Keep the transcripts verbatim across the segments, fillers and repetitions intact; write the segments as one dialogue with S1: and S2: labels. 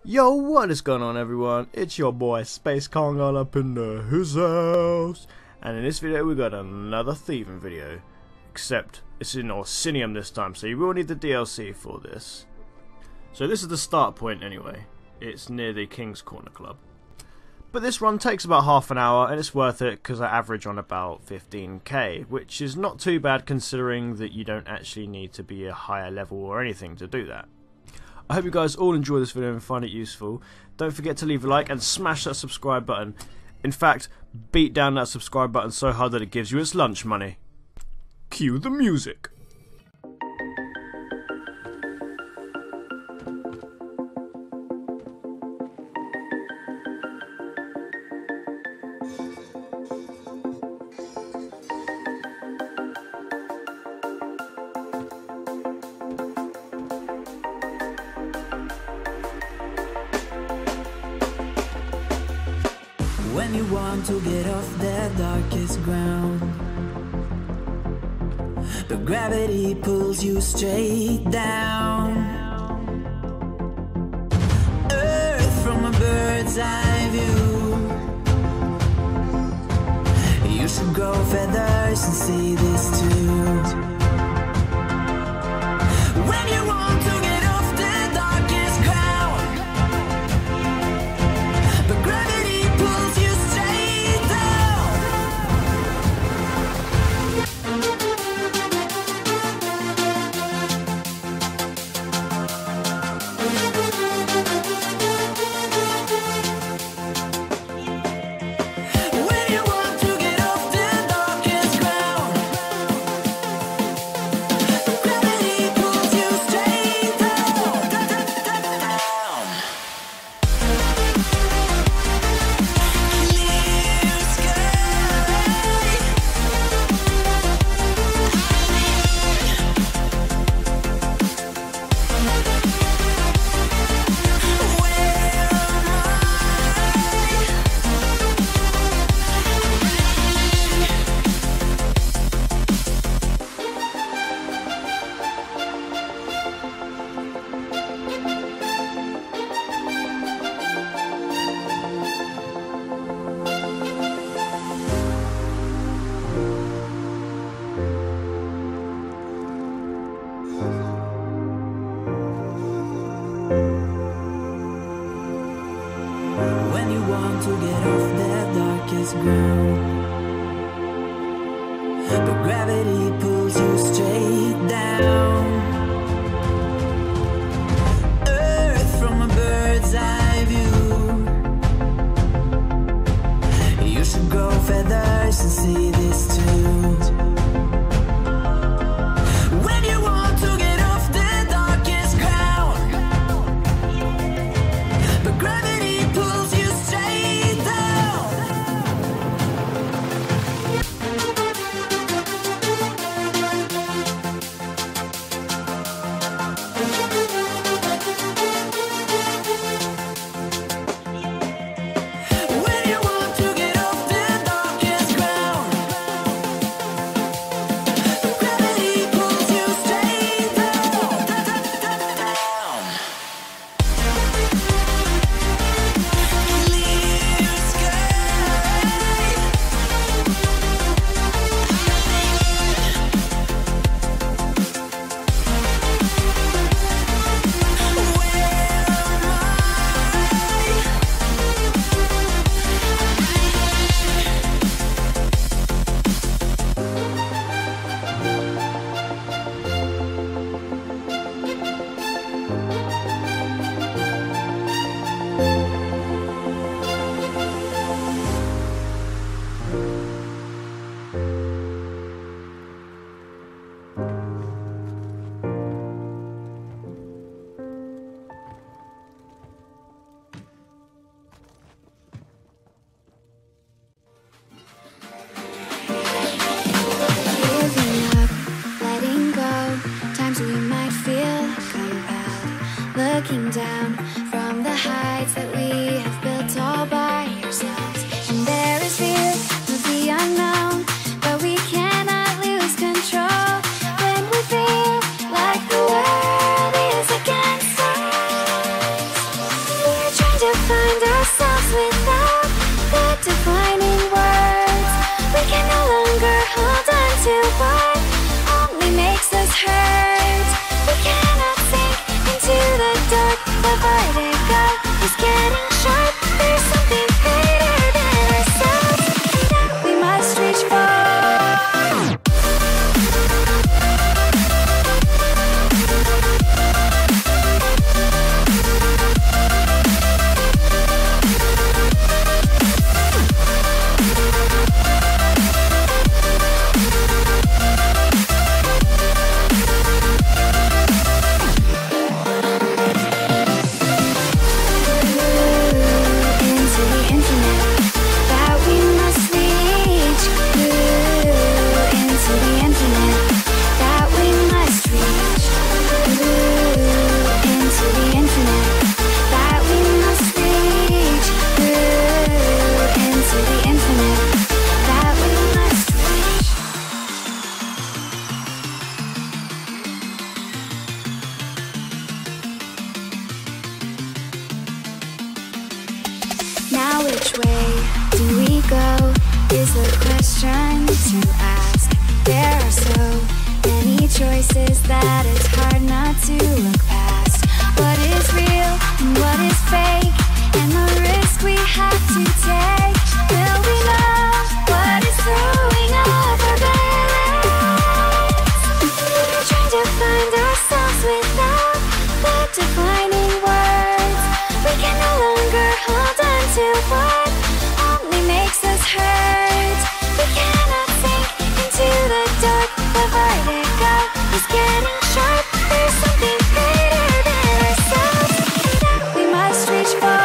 S1: Yo, what is going on, everyone? It's your boy SpaceKong all up in the his house, and in this video we got another thieving video, except it's in Orsinium this time, so you will need the D L C for this. So this is the start point anyway. It's near the King's Corner Club. But this run takes about half an hour, and it's worth it because I average on about fifteen K, which is not too bad considering that you don't actually need to be a higher level or anything to do that. I hope you guys all enjoy this video and find it useful. Don't forget to leave a like and smash that subscribe button. In fact, beat down that subscribe button so hard that it gives you its lunch money. Cue the music.
S2: When you want to get off the darkest ground, but gravity pulls you straight down. Earth from a bird's eye view. You should grow feathers and see this too. When you want to get off the darkest ground, but gravity pulls you straight down. When you want to get off the darkest ground, but gravity pulls you straight down, down. Clear sky. Where am When you want to get off the darkest ground, but gravity pulls you straight down. Earth from a bird's eye view. You should grow feathers and see this too. When you want to get off the darkest ground, but gravity pulls you straight down. When you want to get off the darkest ground, but gravity pulls you straight down, down. Clear sky. Where am I?
S3: Giving up, letting go. Times we might feel compelled. Looking down from the heights that we have built all by ourselves. And there is fear of the unknown, but we cannot lose control. When we feel like the world is against us, the vertigo is getting sharp. There's something greater than ourselves that we must reach for. Now which way do we go is the question to ask. There are so many choices that it's hard not to look past. What is real and what is fake, and the risk we have to take. Will we know what is throwing off our balance? We're trying to find ourselves without the defining words. We can no longer hold on to what only makes us hurt. We cannot sink into the dark. The vertigo is getting sharp. There's something greater than ourselves that we must reach for.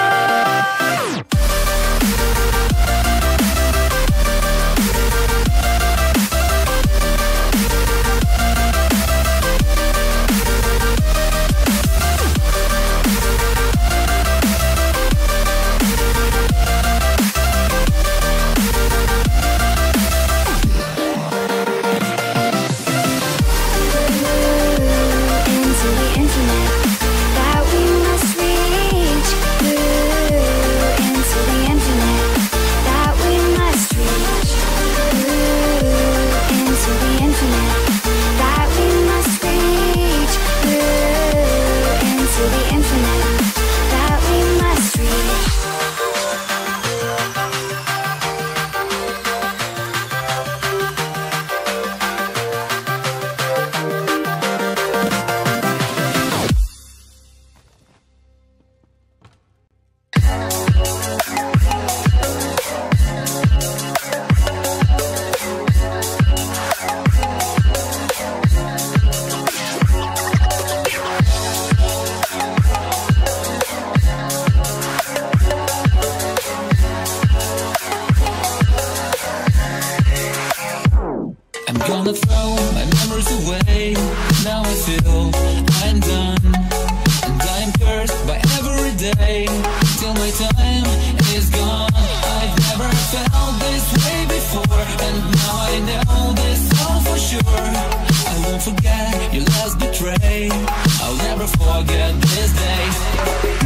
S4: Gonna throw my memories away. Now I feel I'm done, and I'm cursed by every day till my time is gone. I've never felt this way before, and now I know this all for sure. I won't forget your last betray. I'll never forget this day.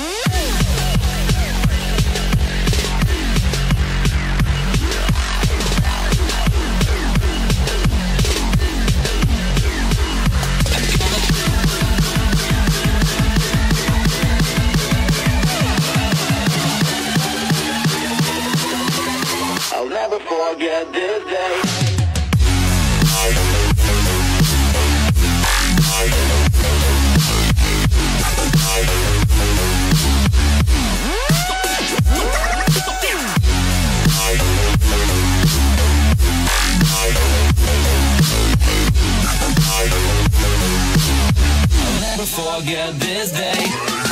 S5: I'll never forget this day.
S4: I'll never forget this day.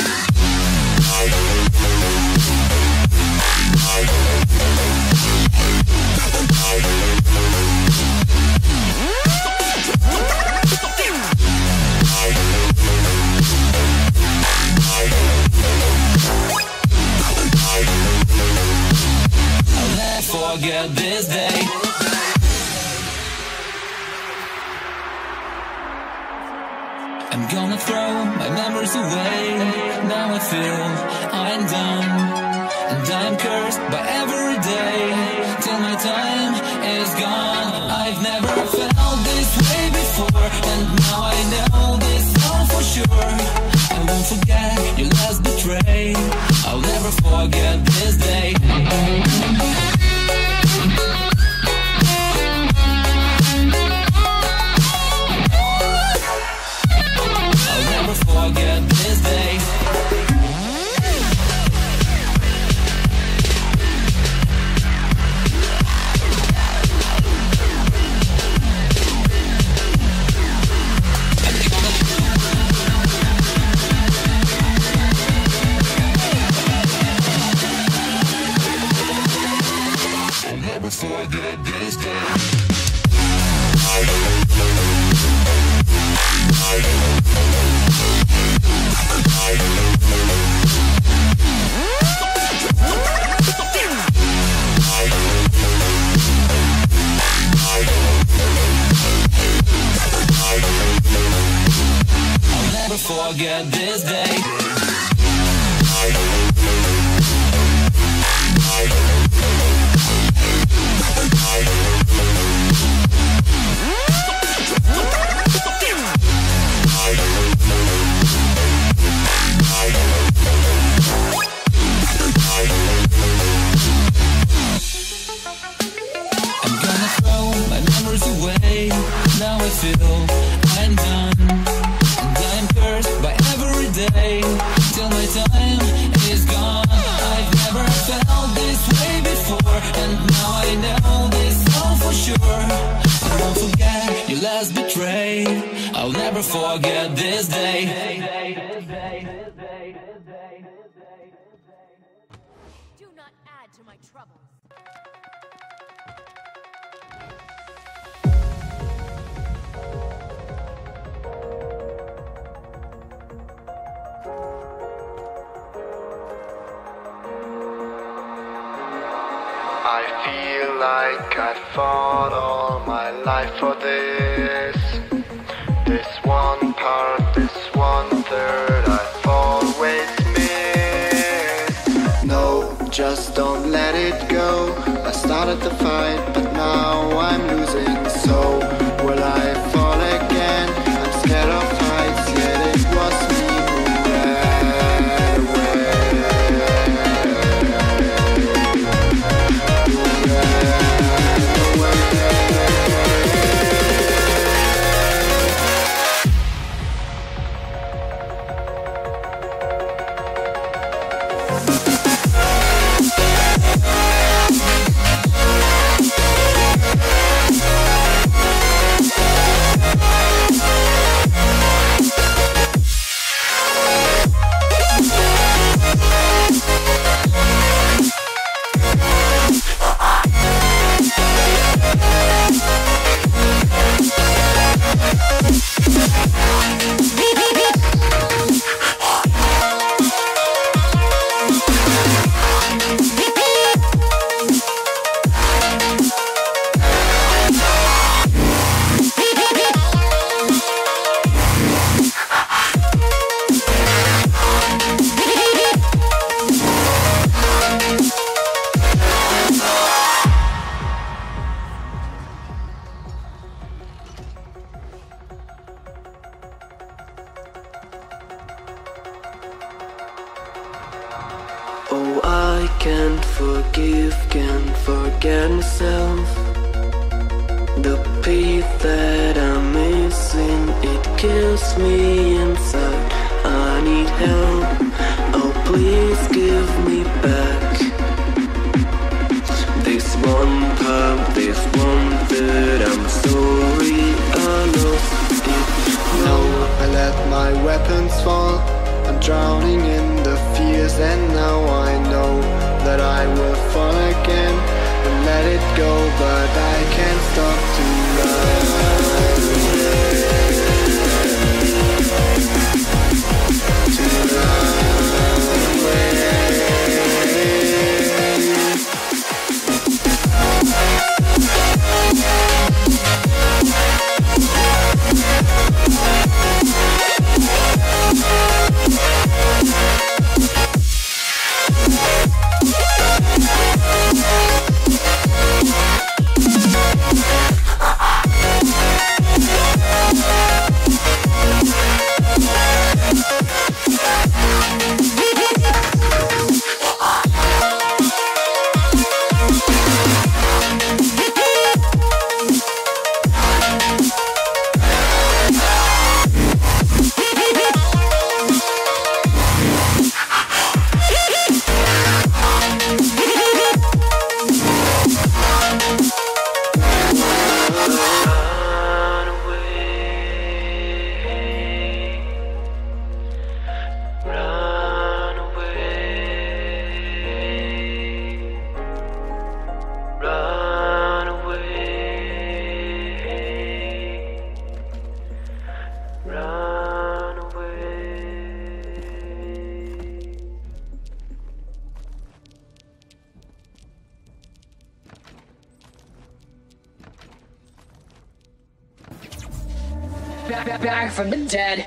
S4: I'll never forget this day. I'm gonna throw my memories away. Now I feel I'm done, and I'm cursed by every day till my time is gone. I've never felt this way before, and now I know this all for sure. I won't forget your love. forget this day. I'll never forget this day. Forget this day. I'll never forget this day. I'm gonna throw my memories away. Now I feel I'm done, and I'm cursed by every day till my time is gone. I've never felt this way before, and now I know this all for sure. I won't forget your last betray. I'll never forget this day.
S6: Do not add to my troubles.
S7: I feel like I fought all my life for this. This one part, this one third I've always missed. No, just don't let it go. I started the fight, but now I'm losing. So will I fall again? I'm scared of heights, yet it was me who ran away.
S2: Oh, I can't forgive, can't forget myself. The peace that I'm missing, it kills me inside. I need help, oh please give me back this one part, this one that I'm sorry I lost it.
S7: No, I let my weapons fall. I'm drowning in the fears, and now I know that I will fall again and let it go, but I can't stop to love. To love.
S8: back, back from the dead.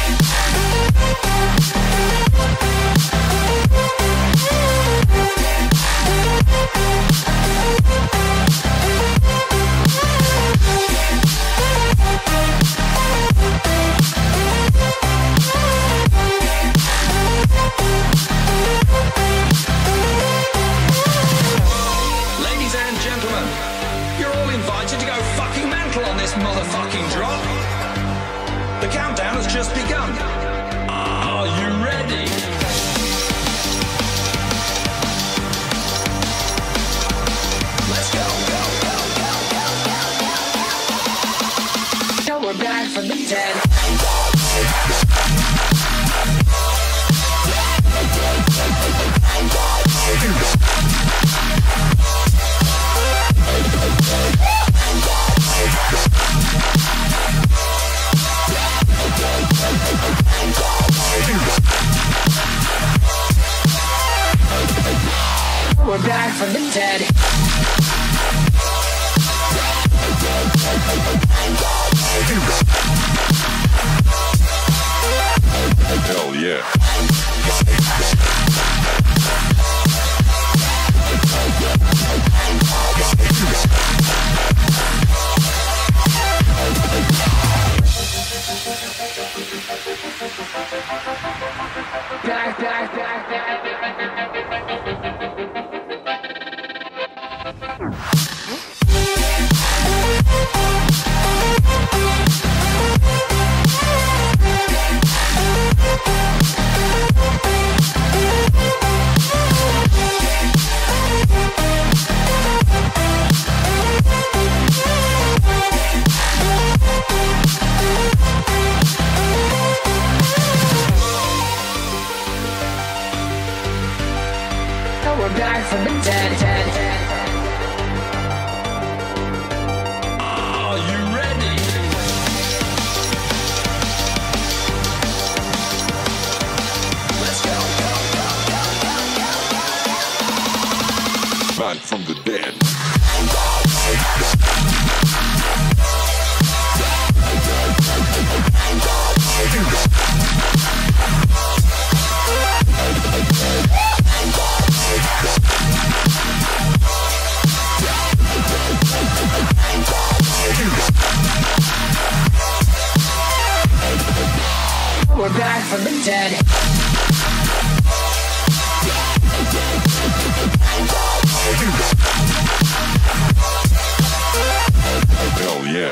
S9: Ladies and gentlemen, you're all invited to go fucking mental on this motherfucking drop. The countdown has just begun. Are you ready? Let's go, go, go, go, go, go, go.
S8: Now we're back from the dead. We're back from the dead.
S10: Hell yeah.
S8: Back, back, back, back. We're back from the dead, dead, dead.
S9: Are you ready? Let's go, go, go, go, go, go.
S10: Man from the dead.
S8: We're back from the dead.
S10: Hell yeah.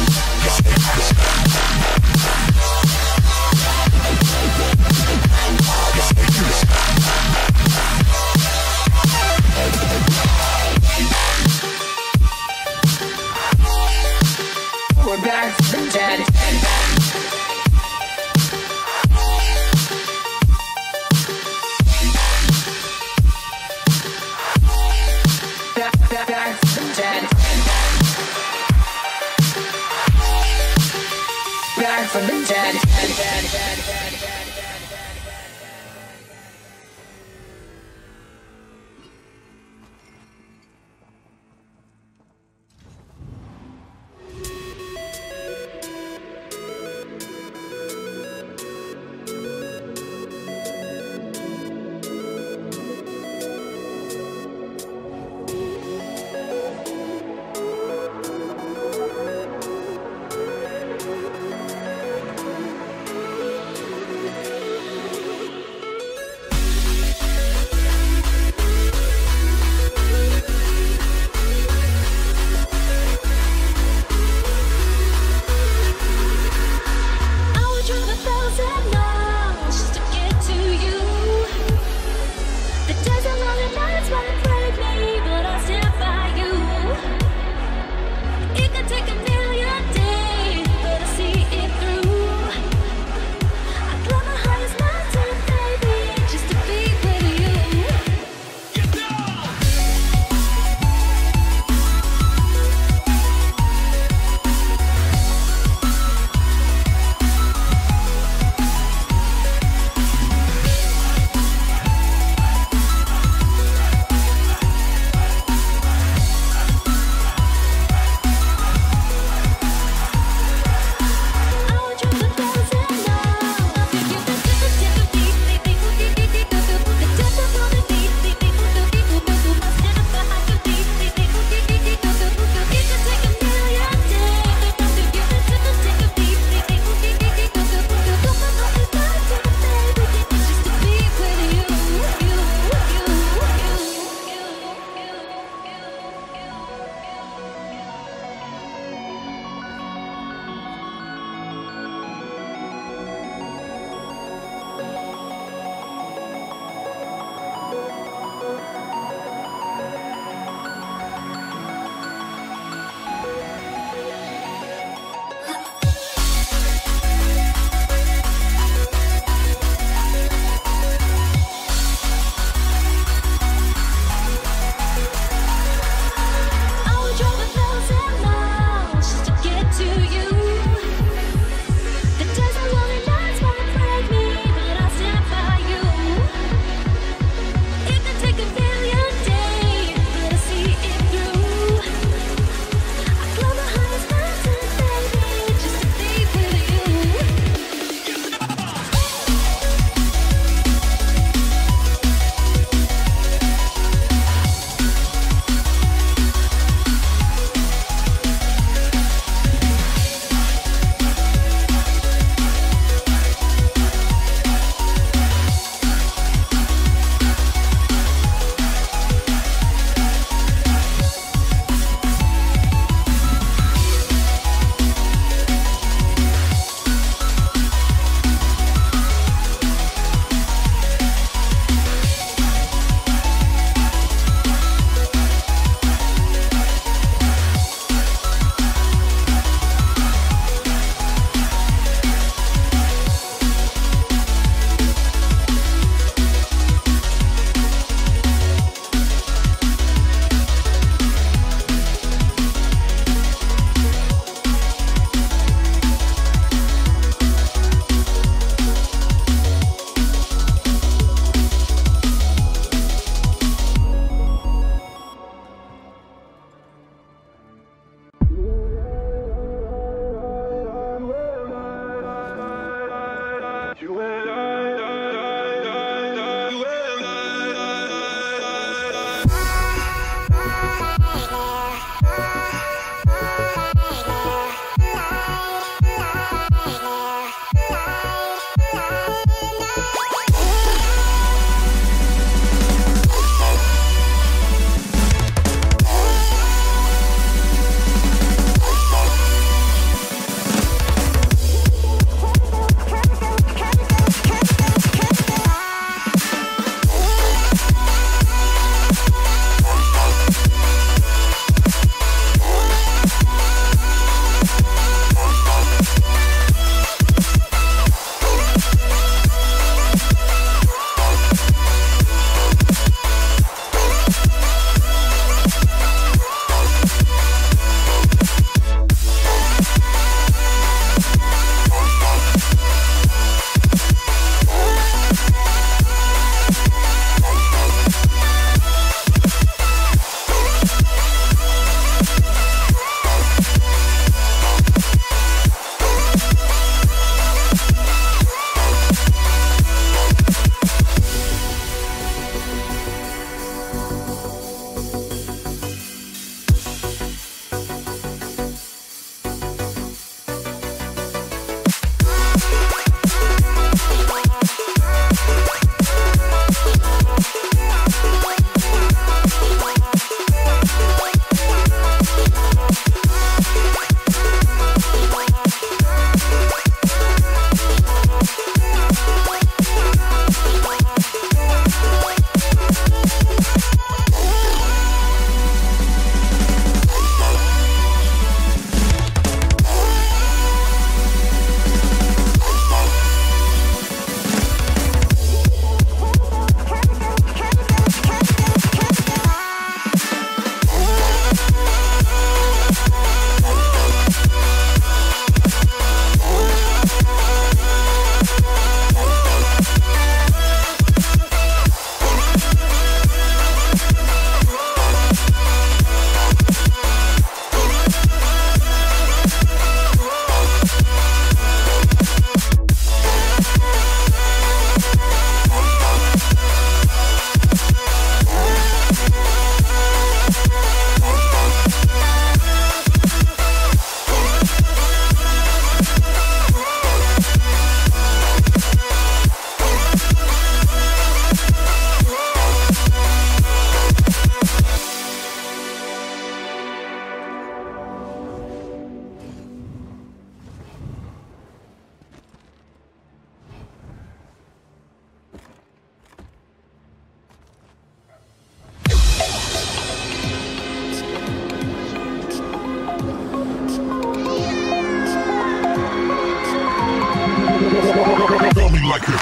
S8: We're back from the dead. Back, back, back from the dead. Back from the dead.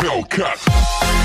S10: Hellcat.